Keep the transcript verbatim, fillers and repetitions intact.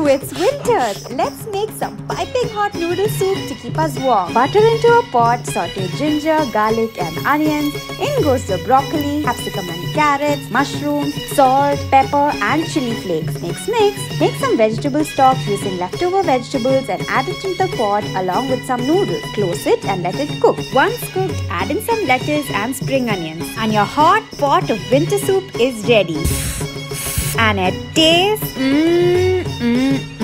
it's winter! Let's make some piping hot noodle soup to keep us warm. Butter into a pot, saute ginger, garlic and onions. In goes the broccoli, capsicum and carrots, mushrooms, salt, pepper and chili flakes. Mix, mix. Make some vegetable stock using leftover vegetables and add it into the pot along with some noodles. Close it and let it cook. Once cooked, add in some lettuce and spring onions. And your hot pot of winter soup is ready. And it tastes mmm, mmm,